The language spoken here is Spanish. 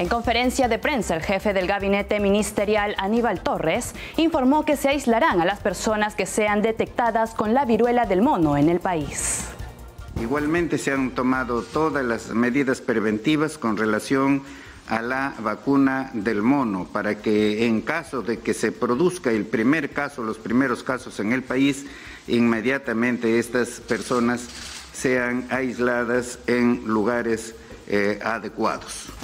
En conferencia de prensa, el jefe del gabinete ministerial, Aníbal Torres, informó que se aislarán a las personas que sean detectadas con la viruela del mono en el país. Igualmente se han tomado todas las medidas preventivas con relación a la vacuna del mono para que en caso de que se produzca el primer caso, los primeros casos en el país, inmediatamente estas personas sean aisladas en lugares adecuados.